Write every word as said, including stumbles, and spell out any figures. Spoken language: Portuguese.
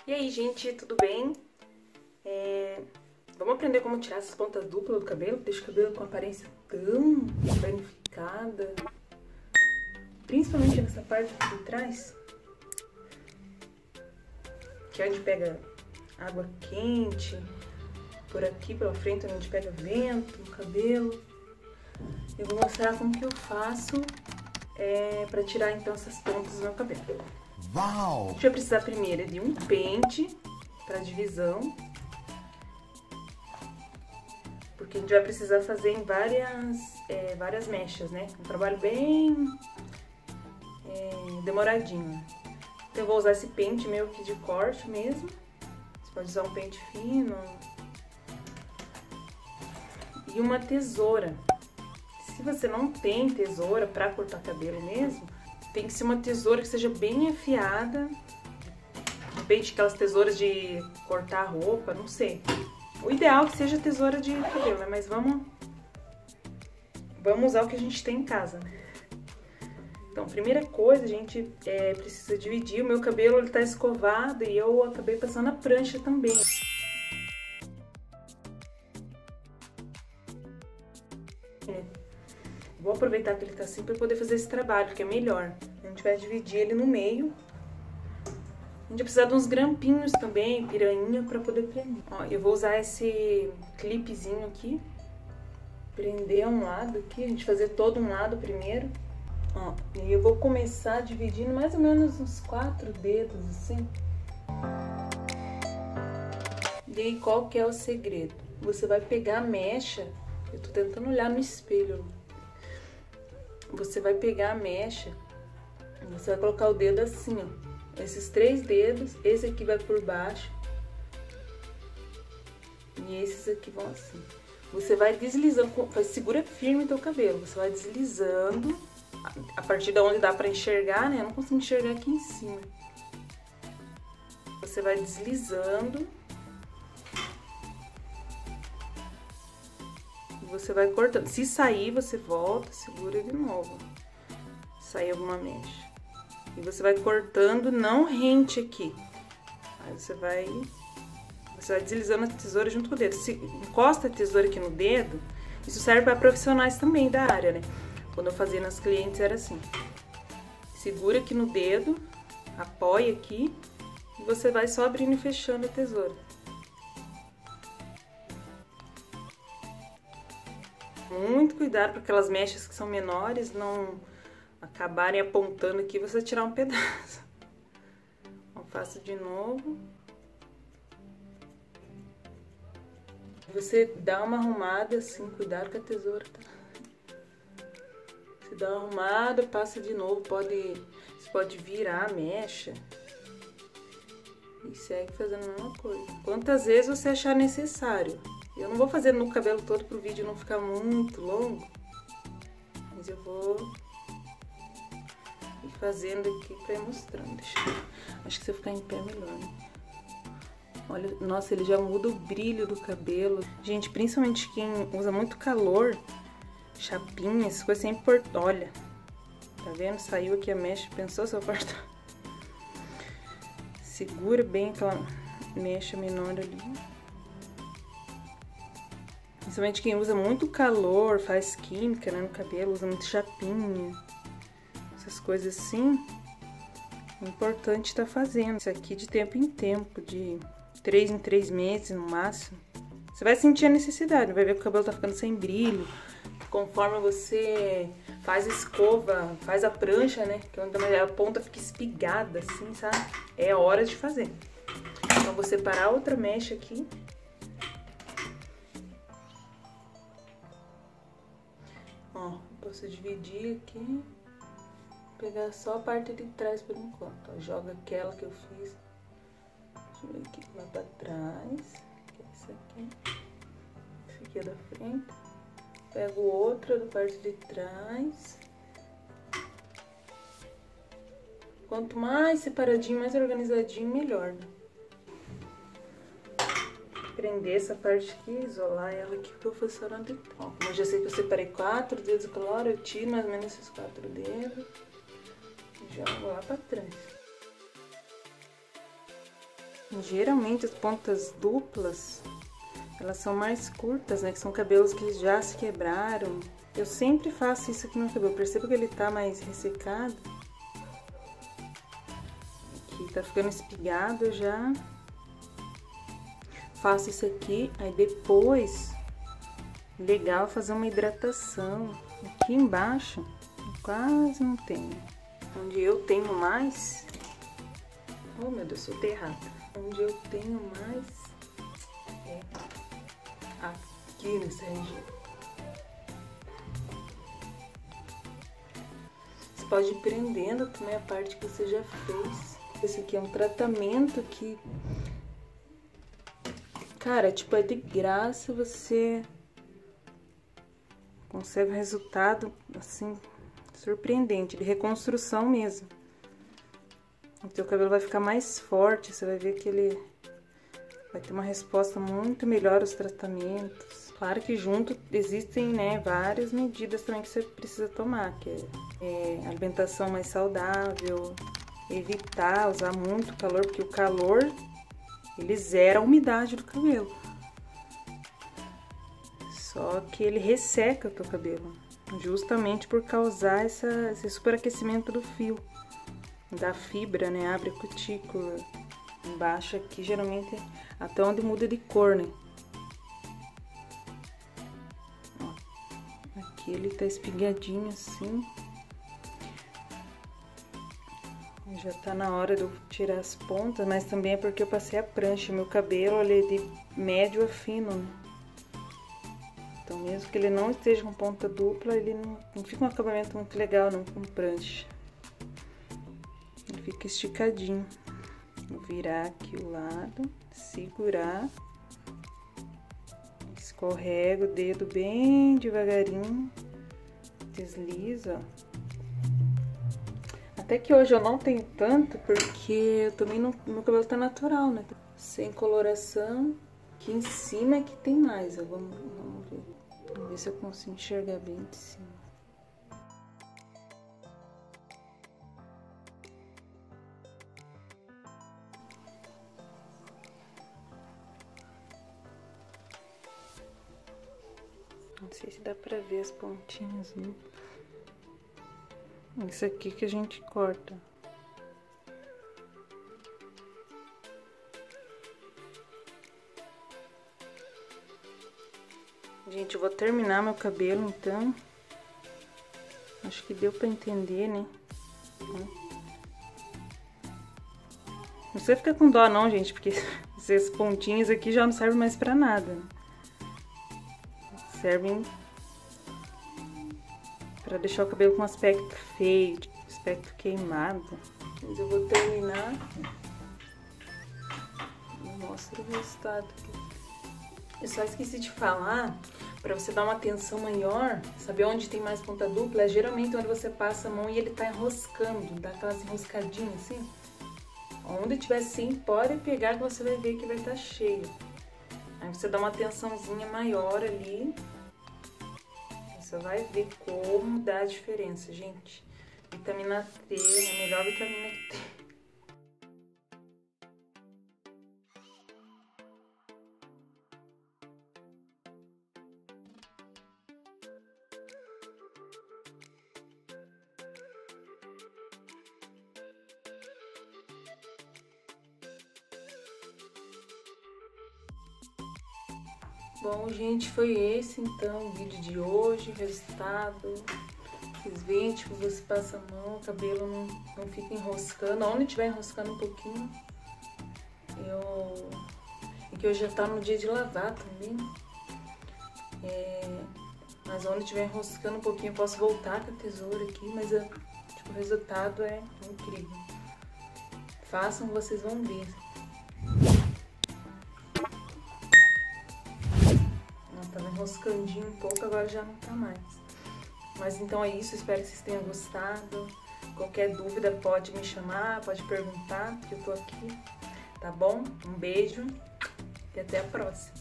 E aí, gente, tudo bem? É... Vamos aprender como tirar essas pontas duplas do cabelo, que deixa o cabelo com aparência tão danificada. Principalmente nessa parte aqui de trás, que é onde pega água quente, por aqui pela frente onde pega vento no cabelo. Eu vou mostrar como que eu faço é, para tirar então essas pontas do meu cabelo. Uau! A gente vai precisar primeiro de um pente para divisão, porque a gente vai precisar fazer em várias, é, várias mechas, né? Um trabalho bem é, demoradinho. Então eu vou usar esse pente meu aqui de corte mesmo. Você pode usar um pente fino. E uma tesoura. Se você não tem tesoura para cortar cabelo mesmo, tem que ser uma tesoura que seja bem afiada. De repente aquelas tesouras de cortar roupa, não sei. O ideal é que seja tesoura de cabelo, né? Mas vamos, vamos usar o que a gente tem em casa, né? Então, primeira coisa, a gente é, precisa dividir. O meu cabelo ele tá escovado e eu acabei passando a prancha também. Vou aproveitar que ele tá assim para poder fazer esse trabalho, que é melhor. A gente vai dividir ele no meio. A gente vai precisar de uns grampinhos também, piranha, para poder prender. Ó, eu vou usar esse clipezinho aqui. Prender um lado aqui, a gente fazer todo um lado primeiro. Ó, e eu vou começar dividindo mais ou menos uns quatro dedos, assim. E aí, qual que é o segredo? Você vai pegar a mecha, eu tô tentando olhar no espelho. Você vai pegar a mecha, você vai colocar o dedo assim, ó. Esses três dedos, esse aqui vai por baixo. E esses aqui vão assim. Você vai deslizando, segura firme o teu cabelo, você vai deslizando. A partir de onde dá pra enxergar, né? Eu não consigo enxergar aqui em cima. Você vai deslizando. E você vai cortando. Se sair, você volta, segura de novo. Sair alguma mecha. E você vai cortando, não rente aqui. Aí você vai... Você vai deslizando a tesoura junto com o dedo. Se encosta a tesoura aqui no dedo, isso serve para profissionais também da área, né? Quando eu fazia nas clientes era assim. Segura aqui no dedo, apoia aqui e você vai só abrindo e fechando a tesoura. Muito cuidado para aquelas mechas que são menores não acabarem apontando aqui e você tirar um pedaço. Então, faço de novo. Você dá uma arrumada assim, cuidado com a tesoura, tá? Você dá uma arrumada, passa de novo, pode, você pode virar a mecha e segue fazendo a mesma coisa. Quantas vezes você achar necessário. Eu não vou fazer no cabelo todo pro vídeo não ficar muito longo, mas eu vou ir fazendo aqui pra ir mostrando. Deixa eu... Acho que se eu ficar em pé é melhor, né? Olha, nossa, ele já muda o brilho do cabelo. Gente, principalmente quem usa muito calor, chapinha, essas coisas sempre por... Olha, tá vendo? Saiu aqui a mecha, pensou se eu cortar? Segura bem aquela mecha menor ali. Principalmente quem usa muito calor, faz química, né, no cabelo, usa muito chapinha, essas coisas assim. É importante tá fazendo isso aqui de tempo em tempo, de três em três meses no máximo. Você vai sentir a necessidade, vai ver que o cabelo tá ficando sem brilho. Conforme você faz a escova, faz a prancha, né? Que a ponta fica espigada, assim, sabe? É hora de fazer. Então, vou separar outra mecha aqui. Ó, posso dividir aqui. Pegar só a parte de trás por enquanto. Ó, joga aquela que eu fiz. Deixa eu ver aqui, vai pra trás. Que é essa aqui. Esse aqui é da frente. Pego outra da parte de trás. Quanto mais separadinho, mais organizadinho, melhor, né? Prender essa parte aqui, isolar ela aqui, porque eu vou fazer de pó. Como eu já sei que eu separei quatro dedos aquela hora, eu tiro mais ou menos esses quatro dedos e jogo lá pra trás. Geralmente as pontas duplas, elas são mais curtas, né? Que são cabelos que já se quebraram. Eu sempre faço isso aqui no cabelo. Percebo que ele tá mais ressecado. Aqui tá ficando espigado, eu já faço isso aqui. Aí depois, legal fazer uma hidratação. Aqui embaixo, quase não tenho. Onde eu tenho mais... Oh, meu Deus, soltei errado. Onde eu tenho mais é aqui nessa região. Você pode ir prendendo também a parte que você já fez. Esse aqui é um tratamento que, cara, tipo, é de graça, você consegue um resultado, assim, surpreendente, de reconstrução mesmo. O teu cabelo vai ficar mais forte, você vai ver que ele vai ter uma resposta muito melhor aos tratamentos. Claro que junto existem, né, várias medidas também que você precisa tomar, que é, é alimentação mais saudável, evitar usar muito calor, porque o calor, ele zera a umidade do cabelo. Só que ele resseca o teu cabelo, justamente por causar essa, esse superaquecimento do fio. Da fibra, né? Abre a cutícula. Embaixo aqui, geralmente, até onde muda de cor, né? Ó, aqui ele tá espiguadinho assim. Já tá na hora de eu tirar as pontas, mas também é porque eu passei a prancha. Meu cabelo, ele é de médio a fino, né? Então, mesmo que ele não esteja com ponta dupla, ele não, não fica um acabamento muito legal, não, com prancha. Fica esticadinho. Vou virar aqui o lado, segurar, escorrega o dedo bem devagarinho, desliza, ó. Até que hoje eu não tenho tanto, porque eu também não, meu cabelo tá natural, né? Sem coloração. Aqui em cima é que tem mais, ó. Vamos, vamos ver. Vamos ver se eu consigo enxergar bem de cima. Não sei se dá pra ver as pontinhas, né? Isso aqui que a gente corta. Gente, eu vou terminar meu cabelo, então. Acho que deu pra entender, né? Não precisa ficar com dó não, gente, porque essas pontinhas aqui já não servem mais pra nada, né? Servem para deixar o cabelo com um aspecto feio, aspecto queimado. Mas eu vou terminar e mostro o resultado aqui. Eu só esqueci de falar, para você dar uma atenção maior, saber onde tem mais ponta dupla, é geralmente onde você passa a mão e ele tá enroscando, dá aquelas enroscadinhas assim. Onde tiver assim, pode pegar que você vai ver que vai estar cheio. Aí você dá uma atençãozinha maior ali. Você vai ver como dá a diferença, gente. Vitamina T é a melhor vitamina que tem. Bom, gente, foi esse então o vídeo de hoje, resultado. Vocês veem, tipo, você passa a mão, o cabelo não, não fica enroscando. Onde tiver enroscando um pouquinho, eu... E que hoje já tá no dia de lavar também. É... Mas onde tiver enroscando um pouquinho, eu posso voltar com a tesoura aqui, mas eu... tipo, o resultado é incrível. Façam, vocês vão ver. Tava enroscandinho um pouco, agora já não tá mais. Mas então é isso, espero que vocês tenham gostado. Qualquer dúvida pode me chamar, pode perguntar, que eu tô aqui, tá bom? Um beijo e até a próxima.